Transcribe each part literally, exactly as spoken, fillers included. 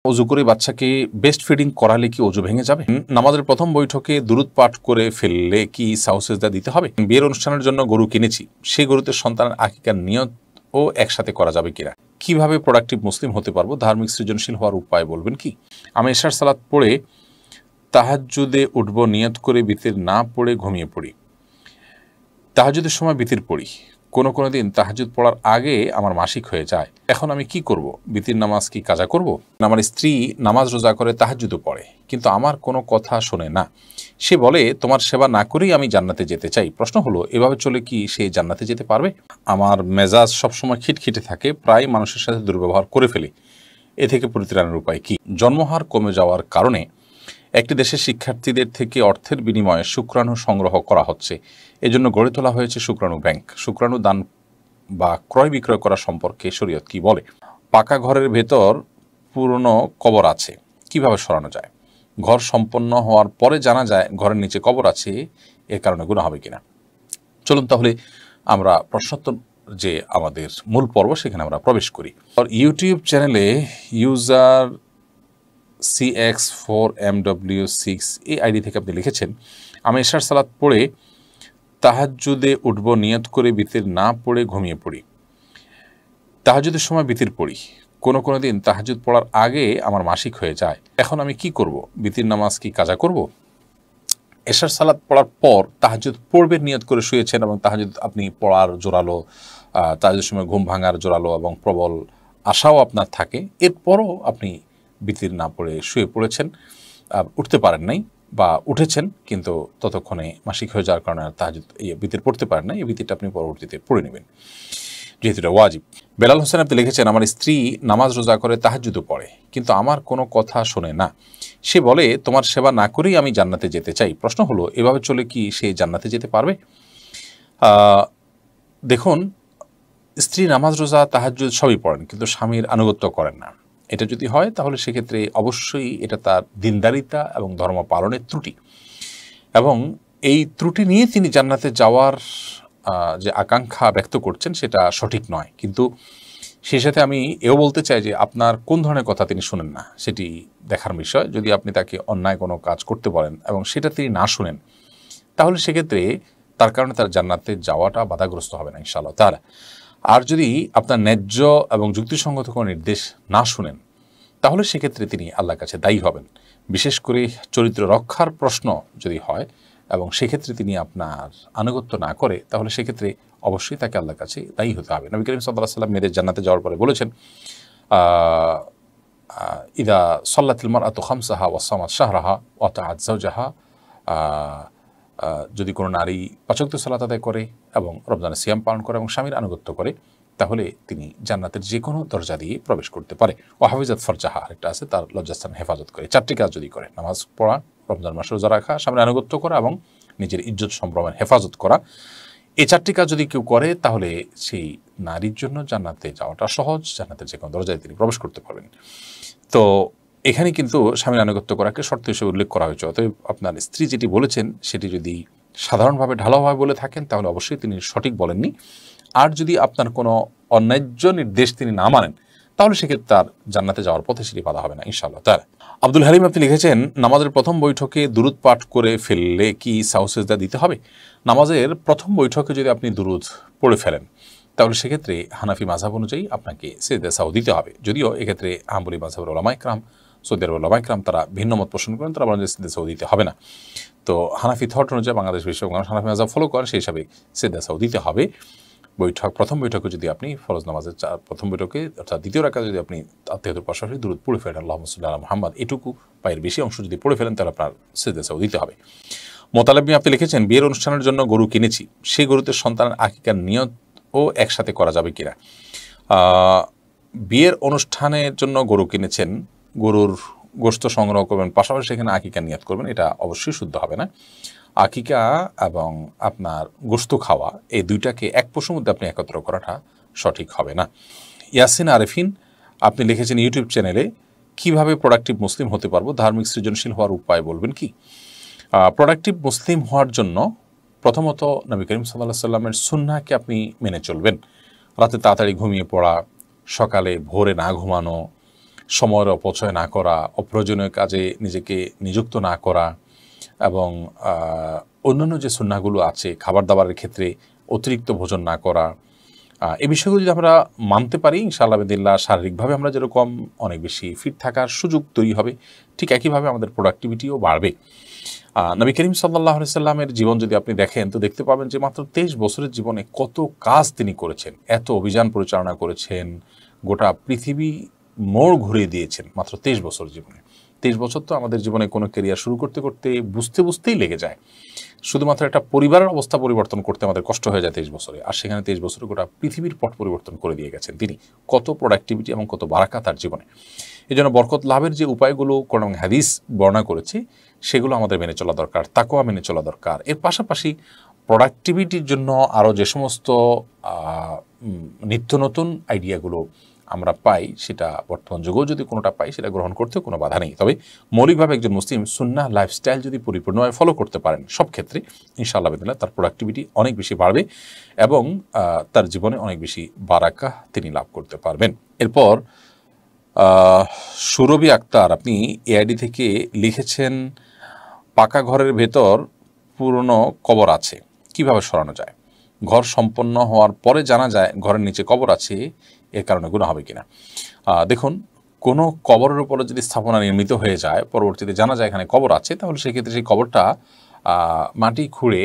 অজু করে বাচ্চাকে বেস্ট ফিডিং করালে কি অজু ভেঙে যাবে? নামাজের প্রথম বৈঠকে দুরূদ পাঠ করে ফেললে কি সাহু সিজদা দিতে হবে? বিয়ের অনুষ্ঠানের জন্য গরু কিনেছি, সেই গরুতে সন্তানের আকিকার নিয়ত ও একসাথে করা যাবে কিনা? কিভাবে প্রোডাক্টিভ মুসলিম হতে পারবো? ধার্মিক সৃজনশীল হওয়ার উপায় বলবেন কি? আমি এশার সালাত পড়ে তাহাজ্জুদে উঠবো, নিয়ত করে বিতির না পড়ে ঘুমিয়ে পড়ি। তাহাজ্জুদের সময় বিতির পড়ি, কোনো কোনো দিন তাহাজ্জুদ পড়ার আগে আমার মাসিক হয়ে যায়। এখন আমি কি করব? বিতির নামাজ কি কাজা করব? আমার স্ত্রী নামাজ রোজা করে তাহাজ্জুদও পড়ে, কিন্তু আমার কোনো কথা শোনে না। সে বলে তোমার সেবা না করেই আমি জান্নাতে যেতে চাই। প্রশ্ন হলো, এভাবে চলে কি সে জান্নাতে যেতে পারবে? আমার মেজাজ সবসময় খিটখিটে থাকে, প্রায় মানুষের সাথে দুর্ব্যবহার করে ফেলি। এ থেকে পরিত্রাণের উপায় কি? জন্মহার কমে যাওয়ার কারণে একটি দেশের শিক্ষার্থীদের থেকে অর্থের বিনিময়ে শুক্রাণু সংগ্রহ করা হচ্ছে। এজন্য গড়ে তোলা হয়েছে শুক্রাণু ব্যাংক। শুক্রাণু দান বা ক্রয় বিক্রয় করা সম্পর্কে শরীয়ত কি বলে? পাকা ঘরের ভেতর পুরনো কবর আছে, কিভাবে সরানো যায়? ঘর সম্পন্ন হওয়ার পরে জানা যায় ঘরের নিচে কবর আছে, এর কারণে গুনাহ হবে কিনা? চলুন তাহলে আমরা প্রশ্নোত্তর যে আমাদের মূল পর্ব, সেখানে আমরা প্রবেশ করি। ইউটিউব চ্যানেলে user C X four M W six এই আইডি থেকে আপনি লিখেছেন, আমি এশার সালাত পড়ে তাহাজ্জুদে উঠবো, নিয়ত করে বিতির না পড়ে ঘুমিয়ে পড়ি। তাহাজ্জুদের সময় বিতির পড়ি, কোনো কোনো দিন তাহাজ্জুদ পড়ার আগে আমার মাসিক হয়ে যায়। এখন আমি কি করব? বিতির নামাজ কি কাজা করব? এশার সালাত পড়ার পর তাহাজ্জুদ পড়বেন নিয়ত করে শুয়েছেন, এবং তাহাজ্জুদ আপনি পড়ার জোরালো, তাহাজ্জুদের সময় ঘুম ভাঙার জোরালো এবং প্রবল আশাও আপনার থাকে, এরপরও আপনি বিতির না পড়ে শুয়ে পড়েছেন, উঠতে পারেন নাই, বা উঠেছেন কিন্তু ততক্ষণে মাসিক হয়ে যাওয়ার কারণে তাহাজ্জুদ এই বিতির পড়তে পারেন না। এই বিতিরটা আপনি পরবর্তীতে পড়ে নেবেন, যেহেতু এটা ওয়াজিব। বেলাল হোসেন আপনি লিখেছেন, আমার স্ত্রী নামাজ রোজা করে তাহাজ্জুদও পড়ে, কিন্তু আমার কোনো কথা শোনে না। সে বলে তোমার সেবা না করেই আমি জান্নাতে যেতে চাই। প্রশ্ন হলো, এভাবে চলে কি সে জান্নাতে যেতে পারবে? দেখুন, স্ত্রী নামাজ রোজা তাহাজ্জুদ সবই পড়েন, কিন্তু স্বামীর আনুগত্য করেন না। এটা যদি হয় তাহলে সেক্ষেত্রে অবশ্যই এটা তার দিনদারিতা এবং ধর্ম পালনের ত্রুটি, এবং এই ত্রুটি নিয়ে তিনি জান্নাতে যাওয়ার যে আকাঙ্ক্ষা ব্যক্ত করছেন সেটা সঠিক নয়। কিন্তু সেই সাথে আমি এও বলতে চাই যে আপনার কোন ধরনের কথা তিনি শুনেন না সেটি দেখার বিষয়। যদি আপনি তাকে অন্যায় কোনো কাজ করতে বলেন এবং সেটা তিনি না শুনেন, তাহলে সেক্ষেত্রে তার কারণে তার জান্নাতে যাওয়াটা বাধাগ্রস্ত হবে না ইনশাআল্লাহ তাআলা। আর যদি আপনার ন্যায্য এবং যুক্তিসঙ্গত কোনো নির্দেশ না শুনেন, তাহলে সেক্ষেত্রে তিনি আল্লাহর কাছে দায়ী হবেন। বিশেষ করে চরিত্র রক্ষার প্রশ্ন যদি হয় এবং সেক্ষেত্রে তিনি আপনার আনুগত্য না করে, তাহলে সেক্ষেত্রে অবশ্যই তাকে আল্লাহর কাছে দায়ী হতে হবে। নবী করিম সাল্লাল্লাহু আলাইহি ওয়াসাল্লাম মেয়েদের জান্নাতে যাওয়ার পরে বলেছেন, ইদা সাল্লাতিল মারআতু খামসাহা ওয়া সামাত শাহরাহা ওয়া আতাআত যাওজাহা, যদি কোনো নারী পাঁচ ওয়াক্ত সালাত আদায় করে এবং রমজানের সিয়াম পালন করে এবং স্বামীর আনুগত্য করে, তাহলে তিনি জান্নাতের যে কোনো দরজা দিয়ে প্রবেশ করতে পারে। ও হাফিজাত ফরজাহা আরেকটা আছে, তার লজ্জাস্থান হেফাজত করে। চারটি কাজ যদি করে, নামাজ পড়া, রমজান মাসে রোজা রাখা, স্বামীর আনুগত্য করা এবং নিজের ইজ্জত সম্ভ্রমের হেফাজত করা, এই চারটি কাজ যদি কেউ করে, তাহলে সেই নারীর জন্য জান্নাতে যাওয়াটা সহজ, জান্নাতের যে কোনো দরজায় তিনি প্রবেশ করতে পারবেন। তো এখানে কিন্তু স্বামীর আনুগত্য করাকে শর্ত হিসেবে উল্লেখ করা হয়েছে। অতএব আপনার স্ত্রী যেটি বলেছেন সেটি যদি সাধারণভাবে ঢালাওভাবে বলে থাকেন, তাহলে অবশ্যই তিনি সঠিক বলেননি। আর যদি আপনার কোনো অন্যায্য নির্দেশ তিনি না মানেন, তাহলে সেক্ষেত্রে তার জান্নাতে যাওয়ার পথে সেটি বাধা হবে না ইনশাআল্লাহ তাআলা। আব্দুল হালিম আপনি লিখেছেন, নামাজের প্রথম বৈঠকে দুরুদ পাঠ করে ফেললে কি সাহু সিজদা দিতে হবে? নামাজের প্রথম বৈঠকে যদি আপনি দুরুদ পড়ে ফেলেন, তাহলে সেক্ষেত্রে হানাফি মাযহাব অনুযায়ী আপনাকে সিজদা সাহু দিতে হবে। যদিও এক্ষেত্রে হাম্বলি মাযহাবের উলামায়ে কেরাম, সৌদি আরবের উলামায়ে কেরাম তারা ভিন্ন মত পোষণ করেন, তারা বলেন যে সিজদা সাহু দিতে হবে না। তো হানাফি থট অনুযায়ী বাংলাদেশ বিশ্ববিদ্যালয় মানুষ হানাফি মাযহাব ফলো করেন, সেই হিসাবে সিজদা সাহু দিতে হবে। বৈঠক প্রথম বৈঠকে যদি আপনি ফরজ নামাজের প্রথম বৈঠকে অর্থাৎ দ্বিতীয় রাকাতে যদি আপনি আত্মীয়তার পাশাপাশি দুরূদ পড়ে ফেলেন, আল্লাহুম্মা সাল্লি আলা মুহাম্মাদ, এটুকু পায়ের বেশি অংশ যদি পড়ে ফেলেন, তাহলে আপনার সিজদা সাহু দিতে হবে। মোতালেবি আপনি লিখেছেন, বিয়ের অনুষ্ঠানের জন্য গরু কিনেছি, সেই গরুতে সন্তানের আকিকার নিয়ত ও একসাথে করা যাবে কিনা? বিয়ের অনুষ্ঠানের জন্য গরু কিনেছেন, গরুর গোশত সংগ্রহ করবেন, পাশাপাশি সেখানে আকিকা নিয়ত করবেন, এটা অবশ্যই শুদ্ধ হবে না। আকিকা এবং আপনার গোশত খাওয়া, এই দুইটাকে এক পশুর মধ্যে আপনি একত্র করাটা সঠিক হবে না। ইয়াসিন আরেফিন আপনি লিখেছেন ইউটিউব চ্যানেলে, কিভাবে প্রোডাক্টিভ মুসলিম হতে পারবো? ধার্মিক সৃজনশীল হওয়ার উপায় বলবেন কি? প্রোডাক্টিভ মুসলিম হওয়ার জন্য প্রথমত নবী করিম সাল্লাল্লাহু আলাইহি সাল্লামের সুন্নাহকে আপনি মেনে চলবেন। রাতে তাড়াতাড়ি ঘুমিয়ে পড়া, সকালে ভোরে না ঘুমানো, সময়ের অপচয় না করা, অপ্রয়োজনীয় কাজে নিজেকে নিযুক্ত না করা এবং অন্যান্য যে সুন্নাহগুলো আছে খাবার দাবারের ক্ষেত্রে অতিরিক্ত ভোজন না করা, এই বিষয়গুলো যদি আমরা মানতে পারি ইনশাআল্লাহ বিদিল্লাহ শারীরিকভাবে আমরা যেরকম অনেক বেশি ফিট থাকার সুযোগ তৈরি হবে, ঠিক একইভাবে আমাদের প্রোডাক্টিভিটিও বাড়বে। নবী করিম সাল্লাল্লাহু আলাইহি সাল্লামের জীবন যদি আপনি দেখেন তো দেখতে পাবেন যে মাত্র তেইশ বছরের জীবনে কত কাজ তিনি করেছেন, এত অভিযান পরিচালনা করেছেন, গোটা পৃথিবী মোড় ঘুরিয়ে দিয়েছেন মাত্র তেইশ বছর জীবনে। তেইশ বছর তো আমাদের জীবনে কোনো ক্যারিয়ার শুরু করতে করতে বুঝতে বুঝতেই লেগে যায়। শুধুমাত্র একটা পরিবারের অবস্থা পরিবর্তন করতে আমাদের কষ্ট হয়ে যায় তেইশ বছরে, আর সেখানে তেইশ বছরে গোটা পৃথিবীর পট পরিবর্তন করে দিয়ে গেছেন তিনি। কত প্রোডাক্টিভিটি এবং কত বারাকা তার জীবনে। এই জন্য বরকত লাভের যে উপায়গুলো কোরআন এবং হাদিস বর্ণনা করেছে সেগুলো আমাদের মেনে চলা দরকার, তাকওয়া মেনে চলা দরকার। এর পাশাপাশি প্রোডাক্টিভিটির জন্য আরও যে সমস্ত নিত্য নতুন আইডিয়াগুলো আমরা পাই, সেটা বর্তমান যুগেও যদি কোনোটা পাই সেটা গ্রহণ করতেও কোনো বাধা নেই। তবে মৌলিকভাবে একজন মুসলিম সুন্নাহ লাইফস্টাইল যদি পরিপূর্ণভাবে ফলো করতে পারেন সব ক্ষেত্রে ইনশাআল্লাহ বিদিল্লাহ তার প্রোডাক্টিভিটি অনেক বেশি বাড়বে এবং তার জীবনে অনেক বেশি বারাকা তিনি লাভ করতে পারবেন। এরপর সুরভি আক্তার, আপনি এআইডি থেকে লিখেছেন পাকা ঘরের ভেতর পুরনো কবর আছে, কিভাবে সরানো যায়? ঘর সম্পন্ন হওয়ার পরে জানা যায় ঘরের নিচে কবর আছে, এর কারণে গুনাহ হবে কিনা? দেখুন, কোনো কবরের উপরে যদি স্থাপনা নির্মিত হয়ে যায়, পরবর্তীতে জানা যায় এখানে কবর আছে, তাহলে সেক্ষেত্রে সেই কবরটা মাটি খুঁড়ে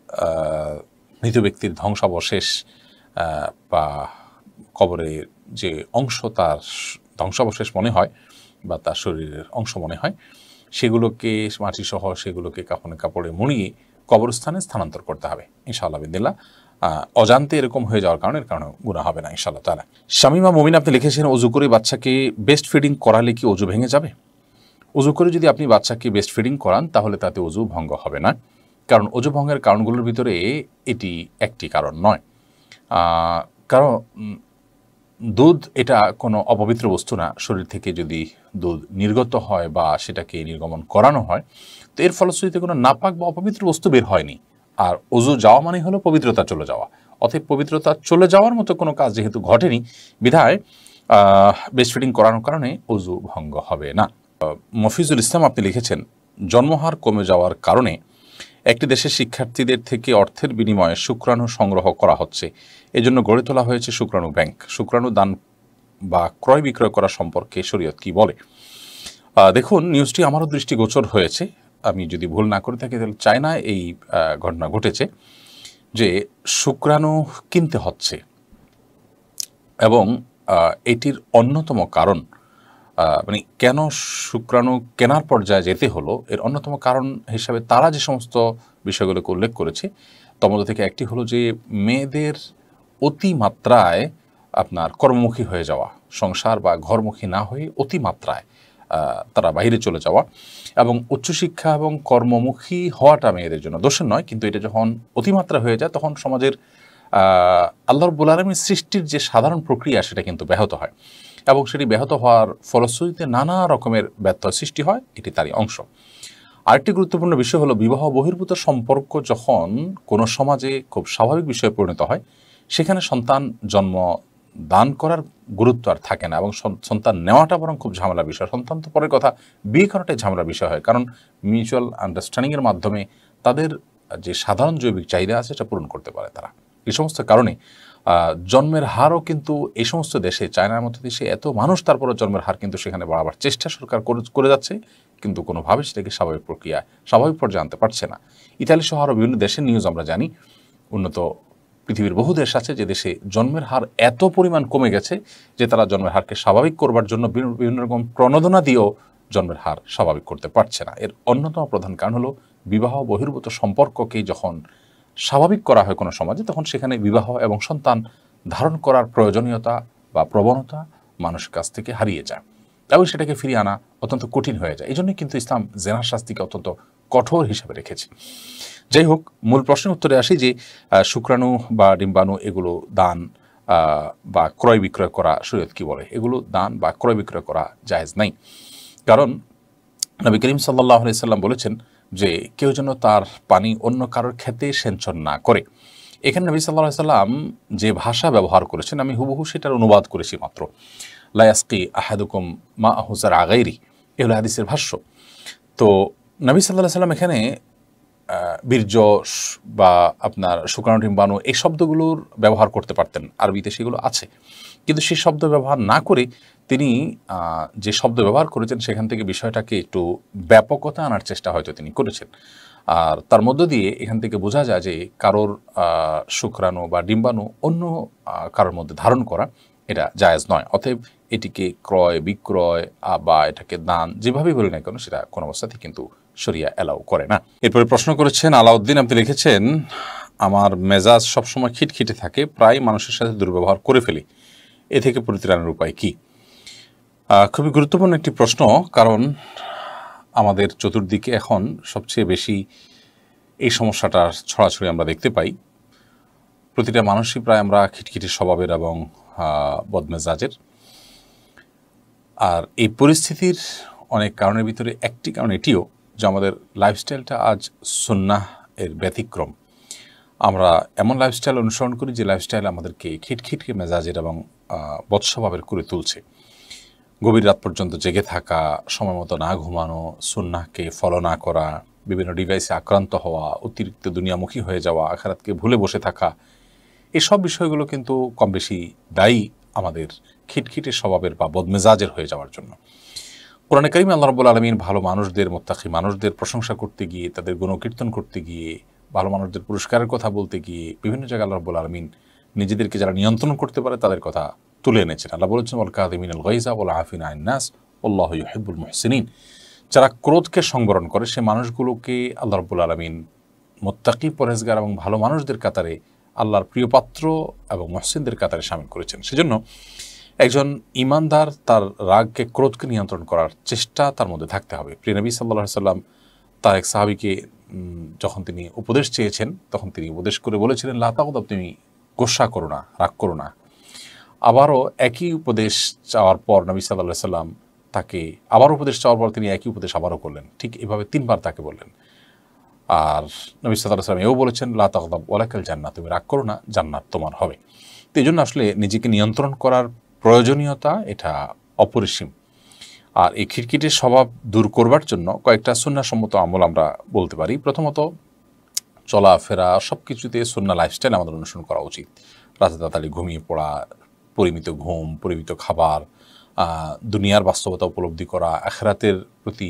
মৃত ব্যক্তির ধ্বংসাবশেষ বা কবরের যে অংশ তার ধ্বংসাবশেষ মনে হয় বা তার শরীরের অংশ মনে হয়, সেগুলোকে মাটি সহ সেগুলোকে কাফনের কাপড়ে মুড়িয়ে কবরস্থানে স্থানান্তর করতে হবে ইনশাআল্লাহ বিদিল্লাহ। অজান্তে এরকম হয়ে যাওয়ার কারণে এর কারণে গুনাহ হবে না ইনশাআল্লাহ তাআলা। শামিমা মুমিন, আপনি লিখেছেন অজু করে বাচ্চাকে বেস্ট ফিডিং করালে কি অজু ভেঙে যাবে? অজু করে যদি আপনি বাচ্চাকে বেস্ট ফিডিং করান তাহলে তাতে অজু ভঙ্গ হবে না, কারণ অজু ভঙ্গের কারণগুলোর ভিতরে এটি একটি কারণ নয়। কারণ দুধ এটা কোনো অপবিত্র বস্তু না। শরীর থেকে যদি দুধ নির্গত হয় বা সেটাকে নির্গমন করানো হয় তো এর ফলশ্রুতিতে কোনো নাপাক বা অপবিত্র বস্তু বের হয়নি। আর অজু যাওয়া মানে হলো পবিত্রতা চলে যাওয়া, অতএব পবিত্রতা চলে যাওয়ার মতো কোনো কাজ যেহেতু ঘটেনি বিধায় বেস্ট ফিডিং করানোর কারণে অজু ভঙ্গ হবে না। মফিজুল ইসলাম, আপনি লিখেছেন জন্মহার কমে যাওয়ার কারণে একটি দেশের শিক্ষার্থীদের থেকে অর্থের বিনিময়ে শুক্রাণু সংগ্রহ করা হচ্ছে, এজন্য গড়ে তোলা হয়েছে শুক্রাণু ব্যাংক। শুক্রাণু দান বা ক্রয় বিক্রয় করা সম্পর্কে শরীয়ত কি বলে? দেখুন, নিউজটি আমারও দৃষ্টিগোচর হয়েছে। আমি যদি ভুল না করে থাকি তাহলে চায়নায় এই ঘটনা ঘটেছে যে শুক্রাণু কিনতে হচ্ছে এবং এটির অন্যতম কারণ মানে কেন শুক্রাণু কেনার পর্যায়ে যেতে হলো, এর অন্যতম কারণ হিসাবে তারা যে সমস্ত বিষয়গুলোকে উল্লেখ করেছে তার মধ্যে থেকে একটি হলো যে মেয়েদের অতিমাত্রায় আপনার কর্মমুখী হয়ে যাওয়া, সংসার বা ঘরমুখী না হয়ে অতিমাত্রায় তারা বাইরে চলে যাওয়া এবং উচ্চশিক্ষা এবং কর্মমুখী হওয়াটা মেয়েদের জন্য দোষের নয়, কিন্তু এটা যখন অতিমাত্রা হয়ে যায় তখন সমাজের আল্লাহ রাব্বুল আলামিন সৃষ্টির যে সাধারণ প্রক্রিয়া সেটা কিন্তু ব্যাহত হয় এবং সেটি ব্যাহত হওয়ার ফলশ্রুতিতে নানা রকমের ব্যত্যয় সৃষ্টি হয়, এটি তারই অংশ। আরেকটি গুরুত্বপূর্ণ বিষয় হলো বিবাহ বহির্ভূত সম্পর্ক যখন কোনো সমাজে খুব স্বাভাবিক বিষয়ে পরিণত হয় সেখানে সন্তান জন্ম দান করার গুরুত্ব আর থাকে না এবং সন্তান নেওয়াটা বরং খুব ঝামেলার বিষয়। সন্তান তো পরের কথা, বিয়ে করাটাই ঝামেলার বিষয় হয়, কারণ মিউচুয়াল আন্ডারস্ট্যান্ডিংয়ের মাধ্যমে তাদের যে সাধারণ জৈবিক চাহিদা আছে সেটা পূরণ করতে পারে তারা। এই সমস্ত কারণে জন্মের হারও কিন্তু এই সমস্ত দেশে, চায়নার মতো দেশে এত মানুষ, তারপরে জন্মের হার কিন্তু সেখানে বাড়াবার চেষ্টা সরকার করে যাচ্ছে, কিন্তু কোনোভাবে সেটাকে স্বাভাবিক প্রক্রিয়া স্বাভাবিক পর্যায়ে আনতে পারছে না। ইতালি সহ আরও বিভিন্ন দেশের নিউজ আমরা জানি, উন্নত পৃথিবীর বহু দেশ আছে যে দেশে জন্মের হার এত পরিমাণ কমে গেছে যে তারা জন্মের হারকে স্বাভাবিক করবার জন্য বিভিন্ন রকম প্রণোদনা দিয়েও জন্মের হার স্বাভাবিক করতে পারছে না। এর অন্যতম প্রধান কারণ হলো বিবাহ বহির্ভূত সম্পর্ককে যখন স্বাভাবিক করা হয় কোনো সমাজে তখন সেখানে বিবাহ এবং সন্তান ধারণ করার প্রয়োজনীয়তা বা প্রবণতা মানুষের কাছ থেকে হারিয়ে যায় এবং সেটাকে ফিরিয়ে আনা অত্যন্ত কঠিন হয়ে যায়। এই জন্যই কিন্তু ইসলাম জেনার শাস্তিকে অত্যন্ত কঠোর হিসেবে রেখেছে। যাই হোক, মূল প্রশ্নের উত্তরে আসি যে শুক্রাণু বা ডিম্বাণু এগুলো দান বা ক্রয় বিক্রয় করা শরীয়ত কি বলে? এগুলো দান বা ক্রয় বিক্রয় করা জায়েজ নাই, কারণ নবী করিম সাল্লাল্লাহু আলাইহি সাল্লাম বলেছেন যে কেউ যেন তার পানি অন্য কারোর খেতে সেঞ্চন না করে। এখানে নবী সাল্লাল্লাহু আলাইহি সাল্লাম যে ভাষা ব্যবহার করেছেন আমি হুবহু সেটার অনুবাদ করেছি মাত্র। লা ইয়াসকি আহাদুকুম মাআহু যারআ গায়রি, এ হলো হাদিসের ভাষ্য। তো নবী সাল্লাল্লাহু আলাইহি ওয়াসাল্লাম এখানে বীর্য বা আপনার শুক্রাণু ডিম্বাণু এই শব্দগুলোর ব্যবহার করতে পারতেন, আরবিতে সেগুলো আছে, কিন্তু সেই শব্দ ব্যবহার না করে তিনি যে শব্দ ব্যবহার করেছেন সেখান থেকে বিষয়টাকে একটু ব্যাপকতা আনার চেষ্টা হয়তো তিনি করেছেন। আর তার মধ্য দিয়ে এখান থেকে বোঝা যায় যে কারোর শুক্রাণু বা ডিম্বাণু অন্য কারোর মধ্যে ধারণ করা এটা জায়েজ নয়। অতএব এটিকে ক্রয় বিক্রয় বা এটাকে দান যেভাবেই বলি না কেন সেটা কোনো অবস্থাতে কিন্তু শরিয়া অ্যালাউ করে না। এরপরে প্রশ্ন করেছেন আলাউদ্দিন, আপনি লিখেছেন আমার মেজাজ সবসময় খিটখিটে থাকে, প্রায় মানুষের সাথে দুর্ব্যবহার করে ফেলি, এ থেকে পরিত্রাণের উপায় কি? খুবই গুরুত্বপূর্ণ একটি প্রশ্ন, কারণ আমাদের চতুর্দিকে এখন সবচেয়ে বেশি এই সমস্যাটার ছড়াছড়ি আমরা দেখতে পাই। প্রতিটা মানুষই প্রায় আমরা খিটখিটে স্বভাবের এবং বদমেজাজের। আর এই পরিস্থিতির অনেক কারণের ভিতরে একটি কারণ এটিও যে আমাদের লাইফস্টাইলটা আজ সুন্নাহ এর ব্যতিক্রম। আমরা এমন লাইফস্টাইল অনুসরণ করি যে লাইফস্টাইল আমাদেরকে খিটখিটকে মেজাজের এবং বদস্বভাবের করে তুলছে। গভীর রাত পর্যন্ত জেগে থাকা, সময় মতো না ঘুমানো, সুন্নাহকে ফলো না করা, বিভিন্ন ডিভাইসে আক্রান্ত হওয়া, অতিরিক্ত দুনিয়ামুখী হয়ে যাওয়া, আখিরাতকে ভুলে বসে থাকা, এসব বিষয়গুলো কিন্তু কম বেশি দায়ী আমাদের খিটখিটে স্বভাবের বা বদমেজাজের হয়ে যাওয়ার জন্য। কোরআনে কারিমে আল্লাহ রাব্বুল আলামিন ভালো মানুষদের, মুত্তাকি মানুষদের প্রশংসা করতে গিয়ে, তাদের গুণকীর্তন করতে গিয়ে, ভালো মানুষদের পুরস্কারের কথা বলতে গিয়ে বিভিন্ন জায়গায় আল্লাহ রাব্বুল আলামিন নিজেদেরকে যারা নিয়ন্ত্রণ করতে পারে তাদের কথা তুলে এনেছেন। আল্লাহ বলেছেন ওয়াল কাযিমিনাল গায়যা ওয়াল আফিনা আনিন নাস আল্লাহু ইউহিব্বুল মুহসিনিন। যারা ক্রোধকে সংবরণ করে সে মানুষগুলোকে আল্লাহ রাব্বুল আলামিন মুত্তাকি, পরহেজগার এবং ভালো মানুষদের কাতারে, আল্লাহর প্রিয়পাত্র এবং মুহসিনদের কাতারে শামিল করেছেন। সেজন্য একজন ঈমানদার তার রাগকে, ক্রোধকে নিয়ন্ত্রণ করার চেষ্টা তার মধ্যে থাকতে হবে। প্রিয় নবী সাল্লাল্লাহু আলাইহি সাল্লাম তার এক সাহাবীকে যখন তিনি উপদেশ চেয়েছেন তখন তিনি উপদেশ করে বলেছিলেন লা তাগদাব, তুমি গোসা করো না, রাগ করো না। আবারও একই উপদেশ চাওয়ার পর নবী সাল্লাল্লাহু আলাইহি সাল্লাম তাকে আবার উপদেশ চাওয়ার পর তিনি একই উপদেশ আবারও করলেন। ঠিক এভাবে তিনবার তাকে বললেন। আর নবী সাল্লাল্লাহু আলাইহি সাল্লাম এও বলেছেন লা তাগদাব ওয়ালাকাল জান্নাত, তুমি রাগ করো না, জান্নাত তোমার হবে। তো এই জন্য আসলে নিজেকে নিয়ন্ত্রণ করার প্রয়োজনীয়তা এটা অপরিসীম। আর এই খিটখিটের স্বভাব দূর করবার জন্য কয়েকটা সুন্নাহসম্মত আমল আমরা বলতে পারি। প্রথমত, চলাফেরা সব কিছুতে সুন্নাহ লাইফস্টাইল আমাদের অনুসরণ করা উচিত। রাতে তাড়াতাড়ি ঘুমিয়ে পড়া, পরিমিত ঘুম, পরিমিত খাবার, দুনিয়ার বাস্তবতা উপলব্ধি করা, আখিরাতের প্রতি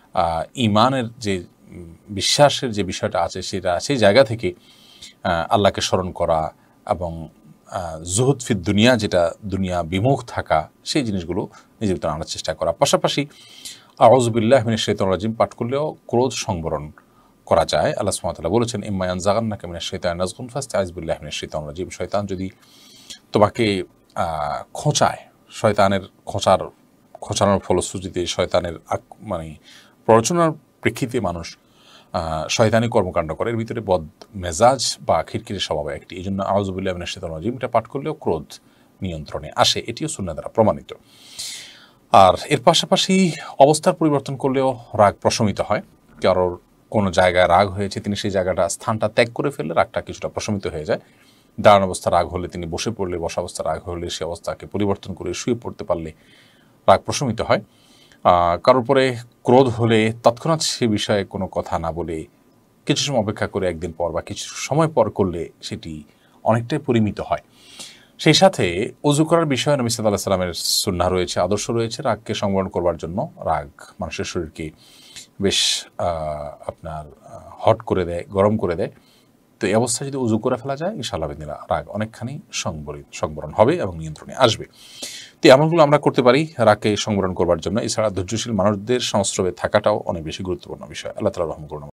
ঈমানের যে বিশ্বাসের যে বিষয়টা আছে সেটা সেই জায়গা থেকে আল্লাহকে স্মরণ করা এবং জুহুদ ফিদ দুনিয়া, যেটা দুনিয়া বিমুখ থাকা, সেই জিনিসগুলো নিজের ভিতরে আনার চেষ্টা করা। পাশাপাশি আউযু বিল্লাহি মিনাশ শাইতানির রাজিম পাঠ করলেও ক্রোধ সংবরণ করা যায়। আল্লাহ সুবহানাহু ওয়া তাআলা বলেছেন ইম্মা ইয়ানজাগান্নাকা মিনাশ শাইতানি নাজগুন ফাস্তাইজ বিল্লাহি মিনাশ শাইতানির রাজিম। শয়তান যদি তোমাকে খোঁচায়, শয়তানের খোঁচার খোঁচানোর ফলশ্রুতিতে, শয়তানের মানে প্ররোচনার প্রেক্ষিতে মানুষ শয়তানি কর্মকাণ্ড করে, এর ভিতরে বদ মেজাজ বা খিটখিটে স্বভাব একটি। এই জন্য আউযু বিল্লাহি মিনাশ শাইতানির রাজিম এটা পাঠ করলেও ক্রোধ নিয়ন্ত্রণে আসে, এটিও সুন্নাহ দ্বারা প্রমাণিত। আর এর পাশাপাশি অবস্থার পরিবর্তন করলেও রাগ প্রশমিত হয়। কারোর কোনো জায়গায় রাগ হয়েছে, তিনি সেই জায়গাটা স্থানটা ত্যাগ করে ফেললে রাগটা কিছুটা প্রশমিত হয়ে যায়। দাঁড়ান অবস্থা রাগ হলে তিনি বসে পড়লে, বসা অবস্থা রাগ হলে সে অবস্থাকে পরিবর্তন করে শুয়ে পড়তে পারলে রাগ প্রশমিত হয়। কারোর পরে ক্রোধ হলে তৎক্ষণাৎ সে বিষয়ে কোনো কথা না বলে কিছু সময় অপেক্ষা করে একদিন পর বা কিছু সময় পর করলে সেটি অনেকটাই পরিমিত হয়। সেই সাথে ওযু করার বিষয়ে নবী সাল্লাল্লাহু আলাইহি সাল্লামের সুন্নাহ রয়েছে, আদর্শ রয়েছে রাগকে সংবরণ করবার জন্য। রাগ মানুষের শরীরকে বেশ আপনার হট করে দেয়, গরম করে দেয়। তো এই অবস্থায় যদি উজু করে ফেলা যায় ইনশাআল্লাহ বিদিনিল্লাহ রাগ অনেকখানি সংবরিত সংবরণ হবে এবং নিয়ন্ত্রণে আসবে। তো এমনগুলো আমরা করতে পারি রাগকে সংবরণ করবার জন্য। এছাড়া ধৈর্যশীল মানুষদের সংস্রবে থাকাটাও অনেক বেশি গুরুত্বপূর্ণ বিষয়। আল্লাহ তাআলা রহম করুন।